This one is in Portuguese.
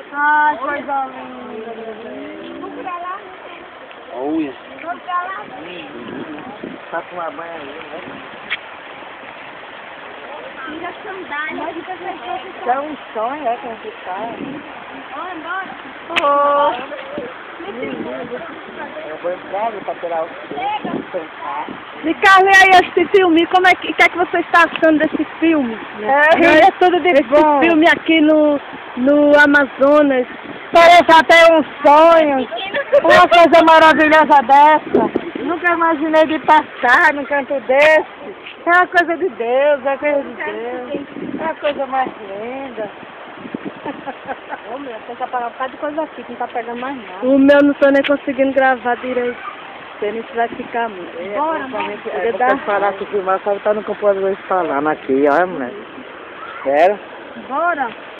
Ai, coisa linda. Vamos pra lá. Olha. Vamos pra lá. Tá com uma banha aí, né? Tira a sandália. Isso é um sonho, é, como você tá? Bora. Eu vou entrar pra tirar o Ricardo, e aí esse filme, o que é que você está achando desse filme? É tudo de bom. Esse filme aqui no Amazonas. Parece até um sonho. Uma coisa maravilhosa dessa. Nunca imaginei de passar num canto desse. É uma coisa de Deus, é coisa de Deus. É a coisa mais linda. Ô, meu, tem que apagar um bocado de coisa aqui, que não tá pegando mais nada. O meu não tô nem conseguindo gravar direito. Sei nem se vai ficar muito. Bora, Eu vou falar que o filmar só tá no computador falando aqui, olha, moleque. Sério? Bora.